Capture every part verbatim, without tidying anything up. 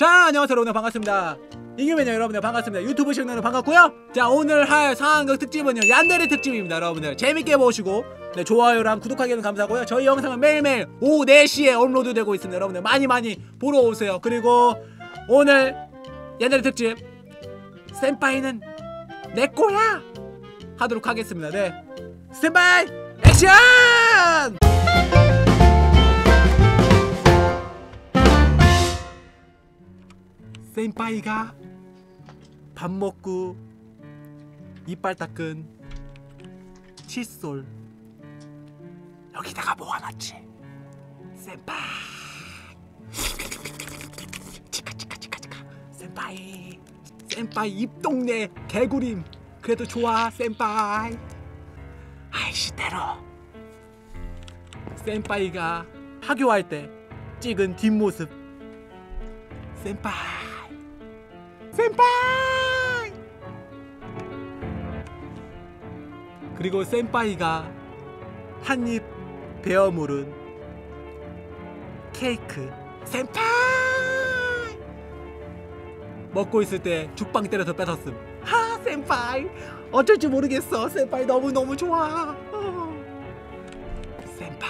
자, 안녕하세요 여러분들, 반갑습니다. 이규맨이요. 여러분들 반갑습니다. 유튜브 시청자들 반갑고요. 자, 오늘 할 상황극 특집은요 얀데레 특집입니다. 여러분들 재밌게 보시고 네, 좋아요랑 구독하기는 감사하고요. 저희 영상은 매일매일 오후 네 시에 업로드 되고 있습니다. 여러분들 많이 많이 보러 오세요. 그리고 오늘 얀데레 특집 센파이는 내 거야 하도록 하겠습니다. 네, 스탠바이 액션! 센파이가 밥 먹고 이빨 닦은 칫솔 여기다가 모아놨지. 센파이 치카 치카 치카 치카. 센파이 센파이 입동네 개구림 그래도 좋아. 센파이 아이시대로 센파이가 하교할 때 찍은 뒷모습. 센파이 센파이. 그리고 센파이가 한입 베어 물은 케이크. 센파이 먹고 있을 때 죽빵 때려서 뺏었음. 하, 센파이 어쩔 줄 모르겠어. 센파이 너무너무 좋아. 어. 센파이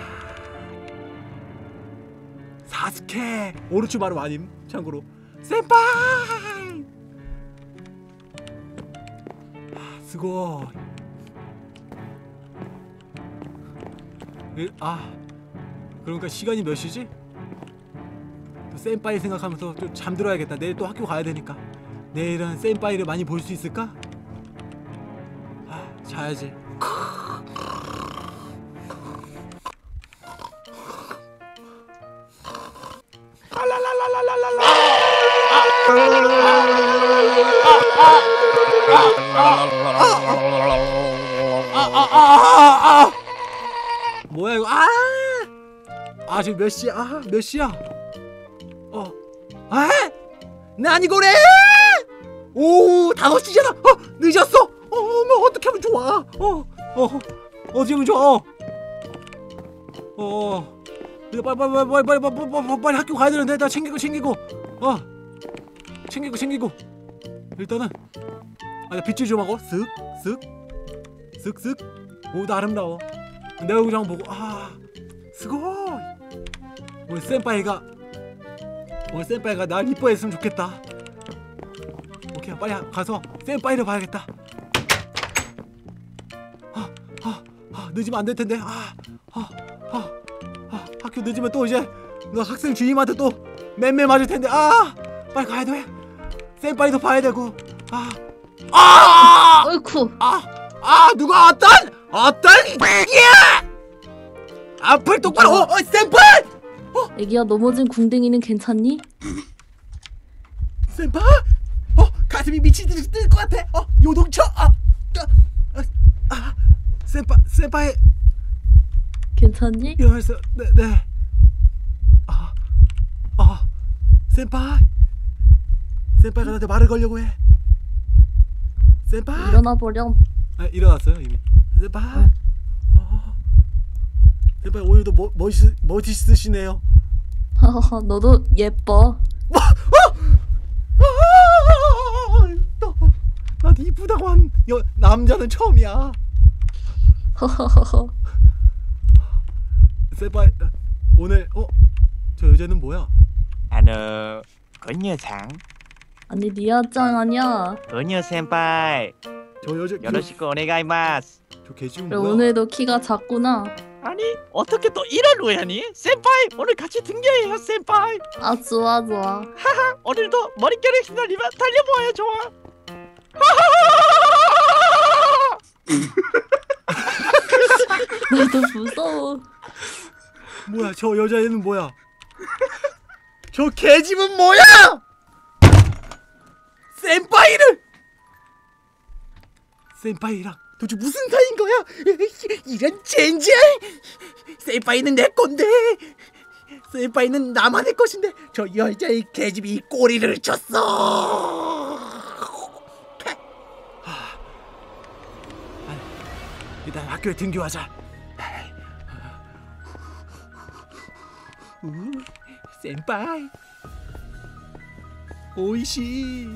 사스케 오르츠마루 아님 참고로. 센파이 스고이. 아, 그러니까 시간이 몇 시지? 또 센파이 생각하면서 좀 잠들어야겠다. 내일 또 학교 가야 되니까. 내일은 센파이를 많이 볼 수 있을까? 아, 자야지. 뭐야 이거? 아! 아, 지금 몇 시야? 아, 몇 시야? 어. 아! 나니고래! 오, 다섯 시잖아. 어, 늦었어. 어, 뭐 어떻게 하면 좋아? 어. 어. 어떻게 하면 좋아? 어. 어. 빨리 빨리 빨리 빨리 빨리 빨리 빨리 빨리 학교 가야 되는데. 나 챙기고 챙기고. 어. 챙기고 챙기고. 일단은 아, 빗질 좀 하고 쓱 쓱 쓱 쓱. 오, 나 아름다워. 내 얼굴 좀 보고. 아, 스고이. 오늘 센파이가 오늘 센파이가 날 이뻐했으면 좋겠다. 오케이, 빨리 가서 센파이를 봐야겠다. 아, 아, 아, 늦으면 안 될 텐데. 아, 아, 아, 아, 학교 늦으면 또 이제 너 학생 주임한테 또 맴매 맞을 텐데. 아, 빨리 가야 돼. 센파이도 봐야 되고. 아, 아, 어이쿠. 아, 아, 누가 어떤 어떤 야! 앞을 똑바로. 어, 어, 센파이. 어, 애기야, 넘어진 궁뎅이는 괜찮니? 센파이. 어, 가슴이 미친 듯이 뜰 것 같아. 어, 요동쳐. 아, 아, 아, 센파 센파이 괜찮니? 일어났어. 네, 네. 아, 아, 센파이 센파이가 나한테 말을 걸려고 해. 센파이 일어나 버렴. 아, 일어났어요 이미. 센파이. 어. 센파이 오늘도 뭐, 멋있, 멋있으시네요. 하하하, 너도 예뻐. 나한테 이쁘다고 한 여, 남자는 처음이야. 허허허허. 센파이 오늘 어? 저 여자는 뭐야? 아노, 건녀상, 아니, 리아짱 아니야. 건녀 센파이, 저 여자 요로시쿠 오네가이마스. 저 개지금 그래, 뭐야? 오늘도 키가 작구나. 아니, 어떻게 또 이런 우연이? 센파이, 오늘 같이 등교해요, 센파이. 아, 좋아 좋아. 하하, 오늘도 머릿결을 휘날리며 달려보아요, 좋아. 나도 무서워. 뭐야 저 여자애는 뭐야? 저 개집은 뭐야? 센파이를 센파이랑 도대체 무슨 사이인 거야? 이런 젠장! 센파이는 내 건데 센파이는 나만의 것인데 저 여자의 개집이 꼬리를 쳤어. 일단 학교에 등교하자. 우, 센파이. 오이시.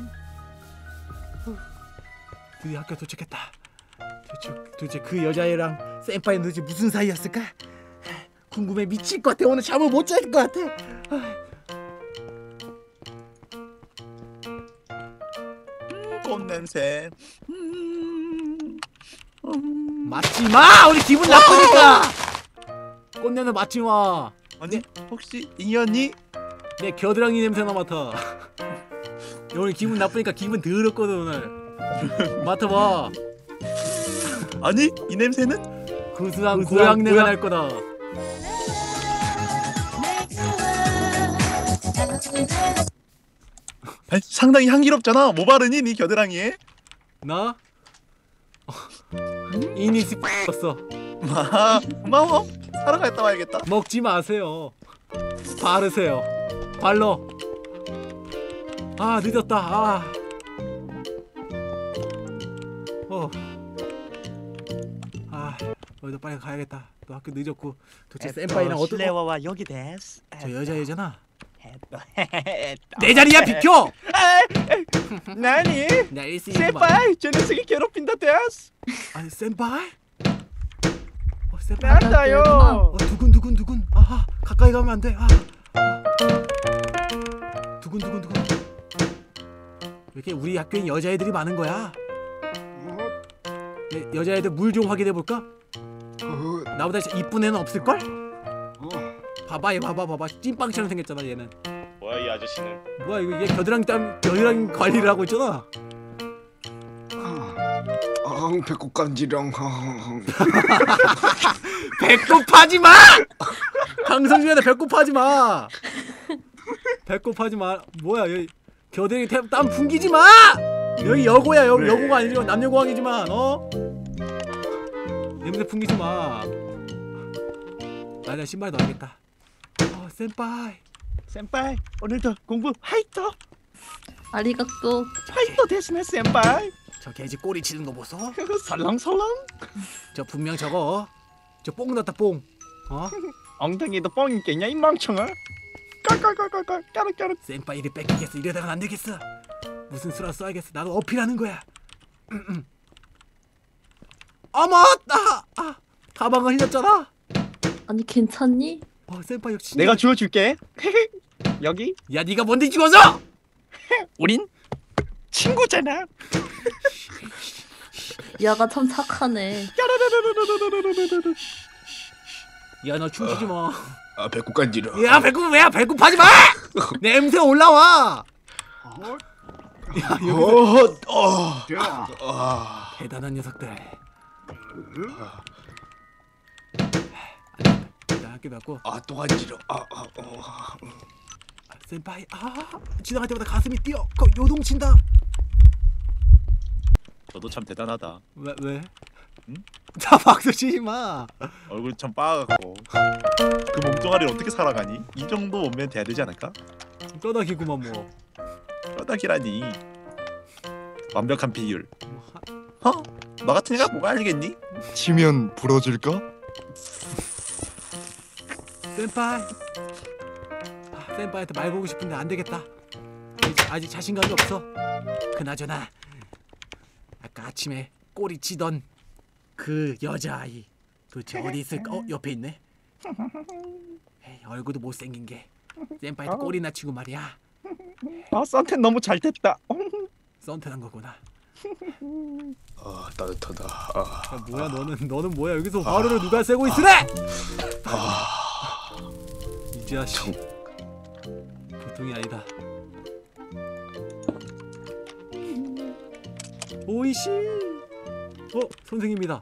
드디어 학교 도착했다. 도대체, 도대체 그 여자애랑 센파이는 도대체 무슨 사이였을까? 궁금해 미칠 것 같아. 오늘 잠을 못 잘 것 같아. 꽃 냄새. 음, 음. 맞지 마. 우리 기분 나쁘니까. 꽃내는 맞지 마. 아니 혹시 이현이? 내 겨드랑이 냄새나 맡아. 오늘 기분 나쁘니까 기분 더럽거든 오늘. 맡아봐. 아니 이 냄새는? 구수한 고향 내가 날 거다. 아니, 상당히 향기롭잖아. 뭐 바르니 네 겨드랑이에? 나? 이니시 X었어. 마 고마워. 사러 갔다 와야겠다. 먹지 마세요. 바르세요. 발로. 아 늦었다. 아. 어. 아, 너희도 빨리 가야겠다. 너 학교 늦었고. 도대체 센파이랑 어떤? 어, 실내화와 여기 데스. 저 여자애잖아. 내 내 자리야 비켜. 나니? 나 일시 센파이 저 녀석이 괴롭힌다 데스. 아니 센파이? 어 센파이. 난다요. 어 두근 두근 두근. 아 가까이 가면 안 돼. 아. 아. 두근 두근 두근. 왜 이렇게 우리 학교엔 여자애들이 많은 거야? 여, 여자애들 물 좀 확인해 볼까? 나보다 이쁜 애는 없을 걸? 봐봐 얘 봐봐 봐봐 찐빵처럼 생겼잖아 얘는. 뭐야 이 아저씨는? 뭐야 이거 얘 겨드랑이 땀 겨드랑이 관리를 하고 있잖아. 아, 배꼽 간지령. 배꼽하지 마! 방송 중에도 배꼽하지 마. 배꼽하지 마. 뭐야 여기 겨드랑이 태- 땀 풍기지 마. 여기 여고야 여기 네. 여고가 아니지만 남녀공학이지만 어? 냄새 풍기지 마. 아나 신발 넣어야겠다. 어 센파이. 센파이 오늘도 공부 화이터. 아리가또. 화이터 데스네 센파이. 저 개지 꼬리 치는 거 보소. 설렁설렁. 저 분명 저거 저 뽕 넣었다 뽕. 어? 엉덩이도 뻥 있겠냐 이 멍청아. 깔깔깔깔깔 까르까르. 센파이를 뺏기겠어. 이러다간 안 되겠어. 무슨 수라 써야겠어. 나도 어필하는 거야. 어머 나 아, 가방을 흘렸잖아. 아니 괜찮니? 어 센파이 역시 내가 주워줄게. 여기 야 네가 뭔데 죽어서? 우린 친구잖아. 야가 참 착하네. 야 너 춤추지 마. 아, 배꼽 간지령. 야 배꼽 왜야 배꼽하지 마. 냄새 올라와. 야 여기서 어, 어. 아, 대단한 녀석들. 나 학교 갔고 아, 또 간지령. 아, 아, 어. 센파이 아 지나갈 때마다 가슴이 뛰어. 거 요동친다. 너도 참 대단하다. 왜 왜? 응? 자 박수 치지 마. 얼굴 참 빠갖고 그 몸뚱아리를 어떻게 살아가니? 이 정도 몸매는 돼야 되지 않을까? 떠다기구만 뭐. 뼈다귀라니. 완벽한 비율. 뭐 하- 어? 너 같은 애가 뭐가 알겠니? 치면 부러질까? 센파이. 아, 센파이한테 말 걸고 싶은데 안 되겠다. 아직, 아직 자신감이 없어. 그나저나 아까 아침에 꼬리 치던 그 여자아이 도대체 어디 있을까? 어 옆에 있네. 에이, 얼굴도 못생긴 게 센파이한테 꼬리나 치고 말이야. 아 선텐 너무 잘 됐다. 썬텐한 거구나. 아, 따뜻하다. 아, 야, 뭐야 너는 너는 뭐야 여기서 화로를 누가 쐬고 있으래? 이 자식 보통이 아니다. 오이씨. 어 선생님이다.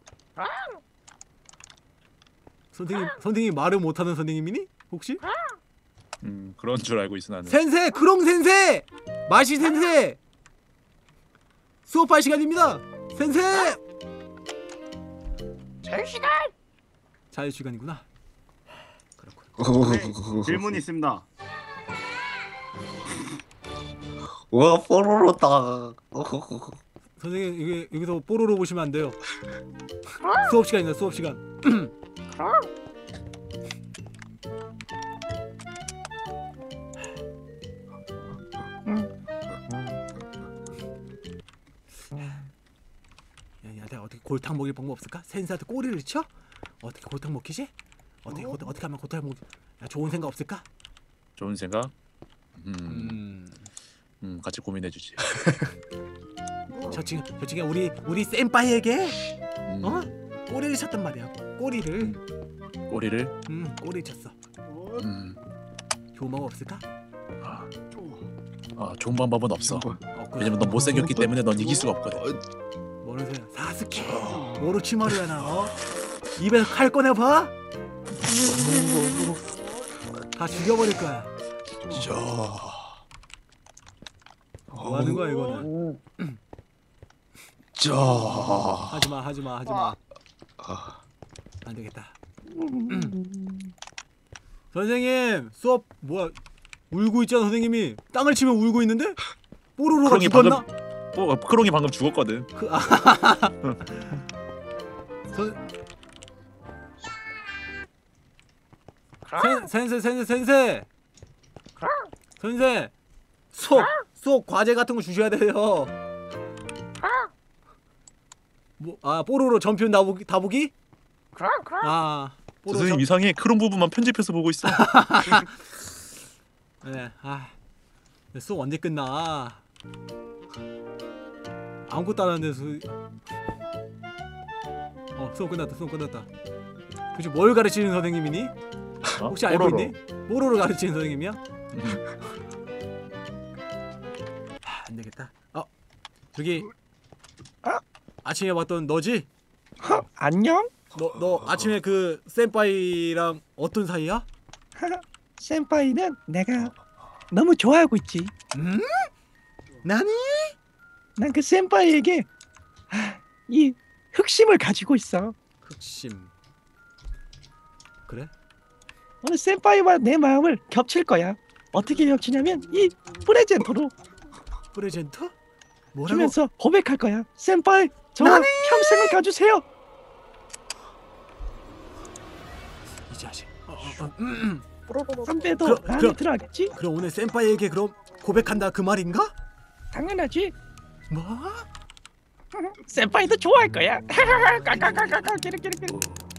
선생님 선생님 말을 못하는 선생님이니 혹시? 음 그런 줄 알고 있어 나는. 센세 크롱 센세 마시 센세 수업할 시간입니다. 센세 자유시간. 자유시간이구나. 그렇군. 어. 질문 있습니다. 와, 뽀로로다. 선생님 여기, 여기서 뽀로로 보시면 안 돼요. 수업 시간이다 수업 시간. 골탕 먹일 방법 없을까? 센스한테 꼬리를 쳐? 어떻게 골탕 먹히지? 어떻게 어떻게, 어떻게 하면 골탕 먹? 야 좋은 생각 없을까? 좋은 생각. 음, 음. 음 같이 고민해주지. 저 지금 저 지금 우리 우리 센파이에게 음, 어 꼬리를 쳤단 말이야. 꼬리를 꼬리를. 음 꼬리 쳤어. 음, 좋은 방법 없을까? 아, 아 좋은 방법은 없어. 어, 그래. 왜냐면 넌 못생겼기 때문에 넌 이길 수가 없거든. 뭐는 소리야? 사스케 오로치마루야 나. 어? 입에서 칼 꺼내봐. 다 죽여버릴 거야. 자. 뭐 하는 거야 이거는? 자. 하지마 하지마 하지마. 아, 안 되겠다. 선생님 수업 뭐야? 울고 있잖아 선생님이. 땅을 치면 울고 있는데? 뽀로로가 크롱이 죽었나? 뭐 크롱이 방금 죽었거든. 그, 아, 선, 센, 센세 센세 센세 센세 수업 수업 과제 같은 거 주셔야 돼요. 뭐, 아 뽀로로 전표 다보기 다보기? 아 뽀로로 선생님 이상해. 크롱 부분만 편집해서 보고 있어. 네, 아 수업 언제 끝나? 아무것도 안 하는데 수... 어 수업 끝났다 수업 끝났다. 그치 뭘 가르치는 선생님이니? 어? 혹시 알고 뽀로로. 있니? 뽀로로 가르치는 선생님이야? 하, 안 되겠다. 어 저기 아침에 봤던 너지? 안녕? 너 너 아침에 그 센파이랑 어떤 사이야? 센파이는 내가 너무 좋아하고 있지. 음? 나니? 난 그 센파이에게 아, 이 흑심을 가지고 있어. 흑심. 그래? 오늘 센파이와 내 마음을 겹칠 거야. 어떻게 겹치냐면 이 프레젠토로 프레젠터? 뭐라고? 주면서 고백할 거야. 센파이 저와 평생을 가주세요. 이 자식. 어, 어, 어, 음, 음. 선배도 그럼- 마음에 그럼- 들어하겠지? 그럼 오늘 센파이에게 그럼 고백한다 그 말인가? 당연하지. 뭐? 센파이도 좋아할 거야. 까까까까까 끼리끼리끼리.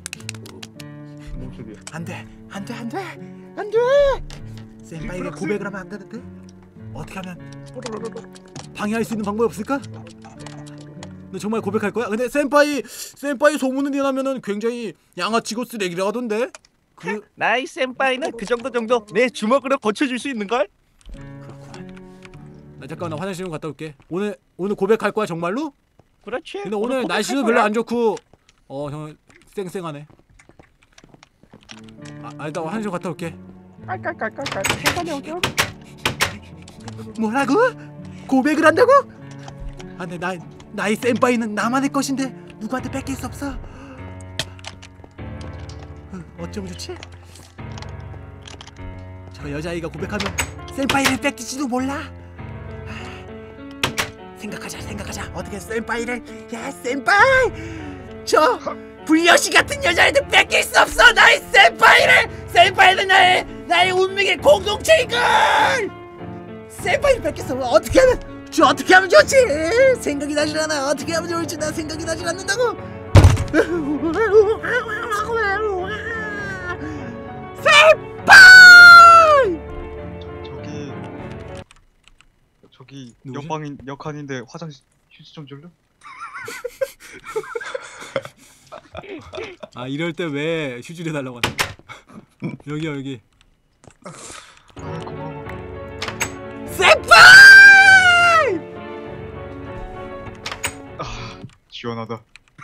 안돼 안돼 안돼 안돼. 센파이에게 고백을 하면 안 되는데 어떻게 하면 방해할 수 있는 방법이 없을까? 너 정말 고백할 거야? 근데 센파이 센파이 소문을 내려면은 굉장히 양아치고 쓰레기라 하던데. 그 나이 센파이는 그 정도 정도 내 주먹으로 고쳐줄 수 있는 걸. 그렇구만. 나 잠깐 나 화장실 좀 갔다 올게. 오늘 오늘 고백할 거야 정말로? 그렇지. 근데 오늘 고백할 날씨도 거야. 별로 안 좋고 어 형 쌩쌩하네. 아, 아 일단 화장실 갔다 올게. 깔깔깔깔깔. 해관에 오겨. 뭐라고? 고백을 한다고? 아 근데 나 나이 센파이는 나만의 것인데 누구한테 뺏길 수 없어. 어, 어쩌면 좋지? 저 여자아이가 고백하면 센파이를 뺏길지도 몰라. 아, 생각하자 생각하자. 어떻게 센파이를 야 센파이 저 불려시 같은 여자애들 뺏길 수 없어. 나의 센파이를 센파이는 나의 나의 운명의 공동체이걸. 센파이를 뺏길 수 없어. 어떻게 하면 저 어떻게 하면 좋지? 생각이 나질 않아. 어떻게 하면 좋을지 나 생각이 나질 않는다고. 센파이! 저기 저기 누구지? 옆방인 역한인데 화장실 휴지 좀 줄래? 아 이럴 때 왜 휴지를 달라고 하냐? 여기요 여기. 센파이! 아 시원하다.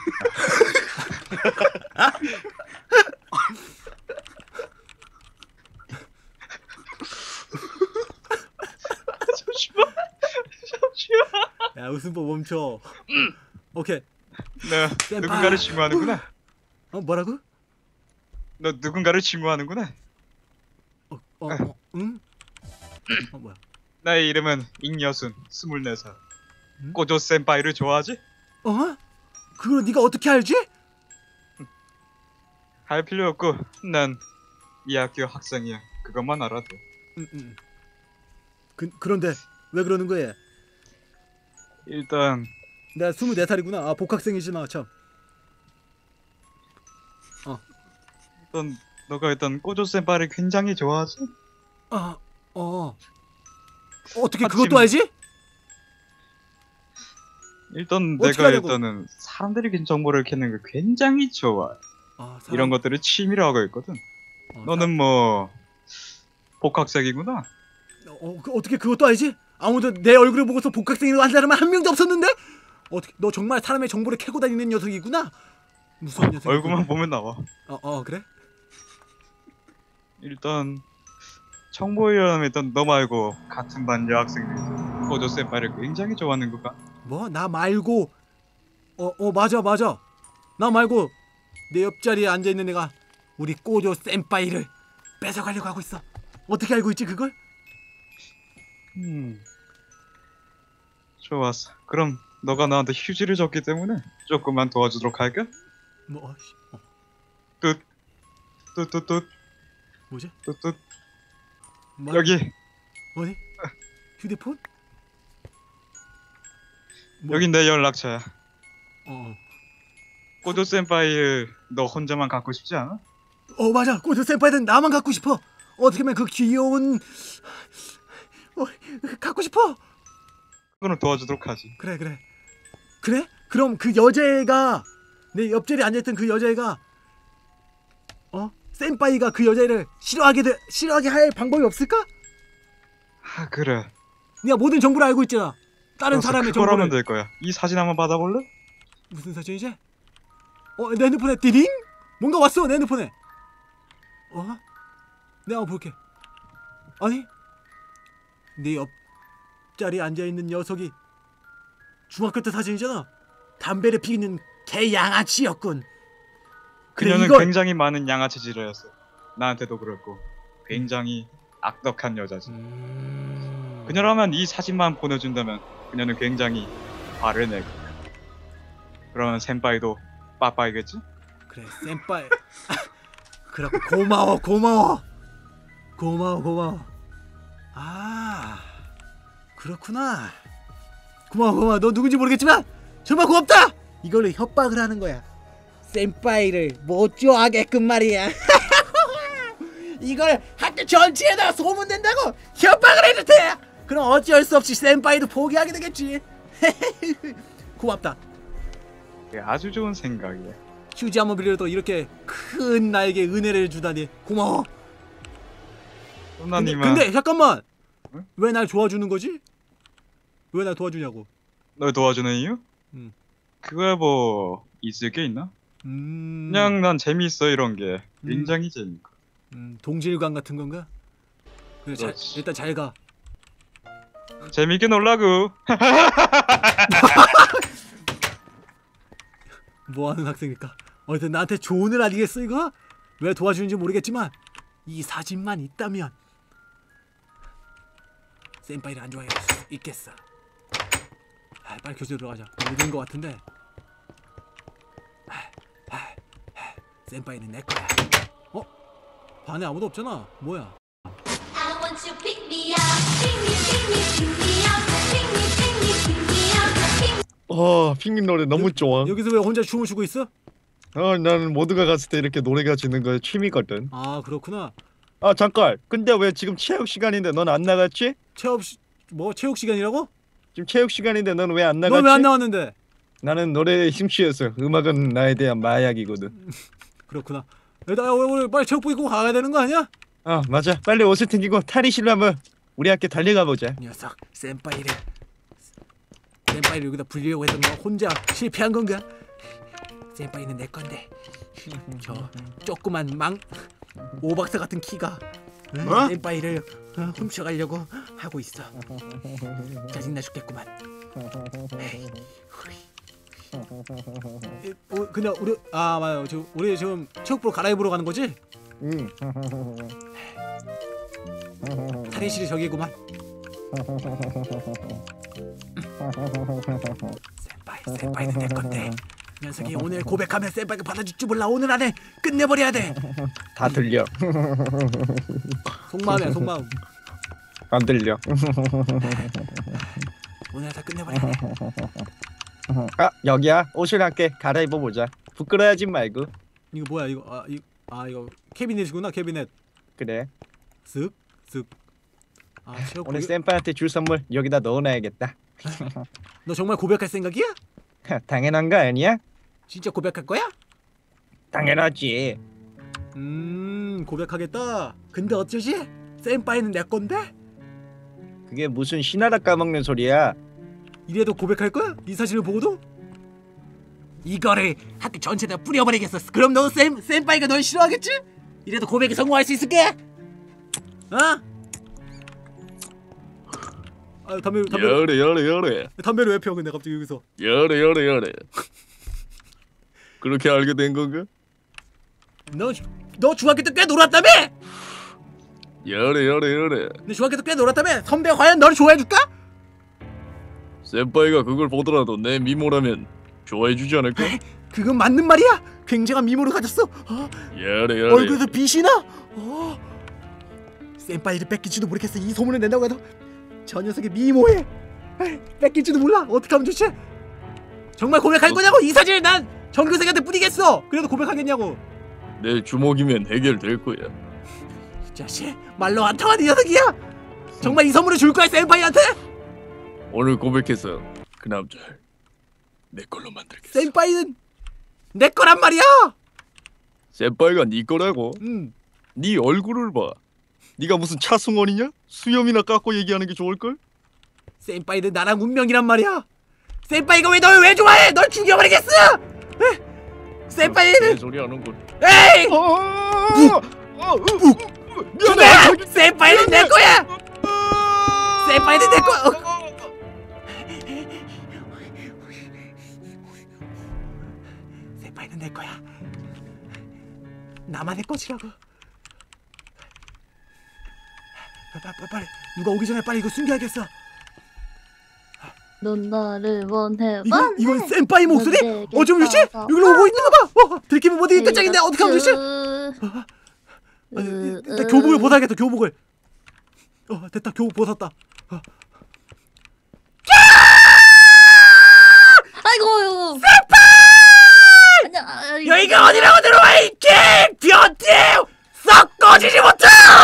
잠시만. 잠시만. 야 웃음법 멈춰. 오케이. 네 센파이. 누군가를 친구하는구나. 어 뭐라고? 너 누군가를 친구하는구나. 어, 어, 어 응? 어 뭐야? 나의 이름은 임여순, 스물네 살. 응? 꼬조 센파이를 좋아하지? 어? 그걸 네가 어떻게 알지? 할 필요 없고 난 이 학교 학생이야. 그것만 알아도. 응, 응. 그 그런데 왜 그러는 거야? 일단 내가 스물네 살이구나. 아 복학생이지나 참. 일단 너가 일단 꼬조 센파이를 굉장히 좋아하지. 아, 어. 어떻게 아침- 그것도 알지? 일단 어떻게 내가 하려고? 일단은 사람들이 긴 정보를 캐는 걸 굉장히 좋아해. 아, 사람- 이런 것들을 취미로 하고 있거든. 어, 너는 뭐 복학생이구나. 사- 어, 그, 어떻게 그것도 알지? 아무도 내 얼굴을 보고서 복학생이라고 한 사람은 한 명도 없었는데? 어떻게 너 정말 사람의 정보를 캐고 다니는 녀석이구나. 무서운 녀석. 얼굴만 보면 나와. 어, 어, 그래? 일단 정보위원회 일단 너 말고 같은 반 여학생들이 꼬조 센파이를 굉장히 좋아하는 거가. 뭐? 나 말고 어, 어, 맞아, 맞아. 나 말고 내 옆자리에 앉아있는 애가 우리 꼬조 센파이를 뺏어가려고 하고 있어. 어떻게 알고 있지 그걸? 음. 좋았어. 그럼 너가 나한테 휴지를 줬기 때문에 조금만 도와주도록 할까? 뭐, 어, 씨, 어, 뚜뚜뚜 뭐지? 뚜뚜 뭐, 여기 어디? 휴대폰? 뭐, 여긴 내 연락처야. 어, 꼬조 센파이를 너 혼자만 갖고 싶지 않아? 어, 맞아. 꼬조 센파이는 나만 갖고 싶어. 어떻게 하면 그 귀여운 어, 갖고 싶어. 그거는 도와주도록 하지. 그래, 그래, 그래? 그럼 그 여자애가 내 옆자리에 앉아있던 그 여자애가 어? 센파이가 그 여자애를 싫어하게 돼, 싫어하게 할 방법이 없을까? 아 그래. 네가 모든 정보를 알고 있잖아. 다른 그래서 사람의 그거라면 정보를. 될 거야. 이 사진 한번 받아볼래? 무슨 사진이지? 어, 내 핸드폰에 띠링? 뭔가 왔어, 내 핸드폰에. 어? 내가 한번 볼게. 아니, 네 옆자리에 앉아있는 녀석이 중학교 때 사진이잖아. 담배를 피우는 개 양아치였군. 그래, 그녀는 이걸 굉장히 많은 양아치질을 했어. 나한테도 그렇고 굉장히 악덕한 여자지. 음... 그녀라면 이 사진만 보내준다면 그녀는 굉장히 화를 낼 거야. 그러면 센파이도 빠빠이겠지? 그래, 센파이. 그렇고 고마워, 고마워, 고마워, 고마워. 아, 그렇구나. 고마워, 고마워. 너 누군지 모르겠지만 정말 고맙다. 이걸로 협박을 하는 거야. 센파이를 못 좋아하게끔 말이야. 이걸 학교 전체에다가 소문낸다고 협박을 해줄 테야. 그럼 어쩔 수 없이 센파이도 포기하게 되겠지. 고맙다. 그게 아주 좋은 생각이야. 휴지 한번 빌려도 이렇게 큰 나에게 은혜를 주다니 고마워. 근데, 난 근데 잠깐만. 응? 왜 날 도와주는 거지? 왜 날 도와주냐고. 널 도와주는 이유? 음. 그거야 뭐 있을 게 있나? 음, 그냥 난 재미있어 이런 게 음. 굉장히 재밌고. 음, 동질감 같은 건가? 그래, 잘, 그렇지. 일단 잘 가. 재밌게 놀라고. 뭐하는 학생일까? 어쨌든 나한테 조언을 아니겠어 이거? 왜 도와주는지 모르겠지만 이 사진만 있다면 센파이를 안 좋아할 수 있겠어. 아, 빨리 교실 들어가자. 늦은 것 같은데. 아, 아, 아, 센파이는 내 거야. 어? 반에 아무도 없잖아. 뭐야? I want you to pick me up, pick me, pick me, pick me up, pick me, pick me, pick me up, pick me. 어, 핑님 노래 너무 좋아. 여기서 왜 혼자 춤을 추고 있어? 어, 나는 모두가 갔을 때 이렇게 노래가 지는 거 취미거든. 아, 그렇구나. 아, 잠깐. 근데 왜 지금 체육 시간인데 넌 안 나갔지? 체육 시, 뭐 체육 시간이라고? 지금 체육 시간인데 넌 왜 안 나갔지? 너 왜 안 나왔는데? 나는 노래에 심취해서. 음악은 나에 대한 마약이거든. 그렇구나. 일단 야, 우리 빨리 체육복 입고 가야 되는 거 아니야? 아, 맞아. 빨리 옷을 튕기고 탈의실로 한번 우리 학교 달려가 보자. 녀석, 센파이를 센파이를 여기다 불리려고 했던 거 혼자 실패한 건가? 센파이는 내 건데 저 조그만 망 오박사 같은 키가 응, 뭐? 센파이를 어, 훔쳐가려고 하고 있어. 짜증나 죽겠구만. 에, 어, 근데 우리 아 맞아요. 저 우리 지금 체육복으로 갈아입으러 가는 거지? 응. 탈의실이 저기구만. 센파이, 센파이는 내 건데. 이 녀석이 오늘 고백하면 센파이가 받아줄지 몰라. 오늘 안에 끝내버려야 돼. 다 들려. 속마음이야, 속마음. 안 들려. 오늘 다 끝내버려야 돼. 아, 여기야. 옷을 함께 갈아입어 보자. 부끄러워하지 말고. 이거 뭐야 이거? 아, 이 아 이거 캐비넷이구나 캐비넷. 그래. 쓱 쓱. 아 체육 오늘 고백- 센파이한테 줄 선물 여기다 넣어놔야겠다. 너 정말 고백할 생각이야? 당연한 거 아니야? 진짜 고백할 거야? 당연하지. 음 고백하겠다. 근데 어쩌지? 센파이는 내 건데? 그게 무슨 신하라 까먹는 소리야. 이래도 고백할 거야? 이 사실을 보고도? 이거를 학교 전체에다 뿌려버리겠어. 그럼 너 센, 센파이가 널 싫어하겠지? 이래도 고백에 성공할 수 있을게? 어? 아 담배 담배 열애 열애 열애 담배를 왜 피워 근데 갑자기 여기서? 열애 열애 열애 그렇게 알게 된 건가? 너 너 중학교 때 꽤 놀았다며? 열애 열애 열애 너 중학교 때 꽤 놀았다며? 선배가 과연 너를 좋아해줄까? 센파이가 그걸 보더라도 내 미모라면 좋아해주지 않을까? 그건 맞는 말이야. 굉장한 미모를 가졌어. 어? 열애 열애 얼굴에도 빛이 나. 어? 센파이를 뺏길지도 모르겠어. 이 소문을 낸다고 해도 저 녀석의 미모에 에이, 뺏길지도 몰라. 어떻게 하면 좋지? 정말 고백할 거냐고? 이 사진을 난 전교생한테 뿌리겠어. 그래도 고백하겠냐고. 내 주먹이면 해결될 거야. 이 자식 말로 안 통하는 녀석이야. 정말 이 선물을 줄 거야 센파이한테? 오늘 고백해서 그 남자를 내 걸로 만들겠어. 센파이는 내 거란 말이야. 센파이가 네 거라고? 음. 네 얼굴을 봐. 네가 무슨 차승원이냐? 수염이나 깎고 얘기하는 게 좋을걸? 센파이는 나랑 운명이란 말이야. 센파이가 왜 널 왜 좋아해? 널 죽여버리겠어. 에? 센파이는 소리 하는군. 에이! 어, 미안해. 센파이는 내 거야. 센파이는 내 거야. 어. 센파이는 내 거야. 나만의 것이라고. 빨리, 빨리, 빨리. 누가 오기 전에 빨리 이거 숨겨야겠어. 넌 나를 원해. 이건 이건 센파이 목소리? 넌 내게 어쩜 좋지? 따라와. 여기로 오고 있는가 봐. 어, 들키면 못 이길 짱인데 어떻게 하면 좋지? 아니, 일단 교복을 벗어야겠다. 교복을. 어 됐다. 교복 벗었다. 어. 아이고. 아니야. 아이, 여기가 어디라고 들어와 이개 변태 썩 꺼지지 못해.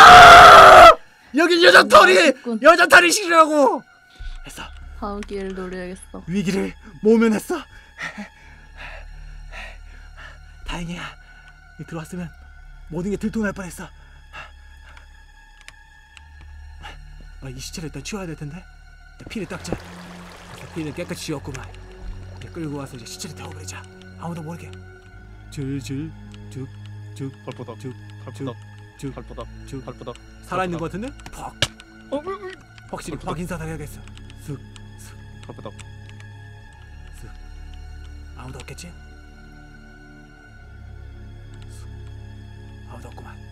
여기 여자 털이 아쉽군. 여자 털이 싫으라고 했어. 다음 기회를 노려야겠어. 위기를 모면했어. 다행이야. 여기 들어왔으면 모든 게 들통날 뻔했어. 아, 이 시체를 일단 치워야 될 텐데. 일단 피를 닦자. 피를 깨끗이 지웠구만. 이제 끌고 와서 이제 시체를 태워버리자. 아무도 모르게. 질질 쭉쭉 펄포덕 쭉 펄포덕 쭉 펄포덕 쭉 펄포덕. 살아있는 것 같은데? 퍽. 어, 확실히 확인 사살해야겠어. 쓱 펄포덕. 아무도 없겠지? 쓱. 아무도 없구만.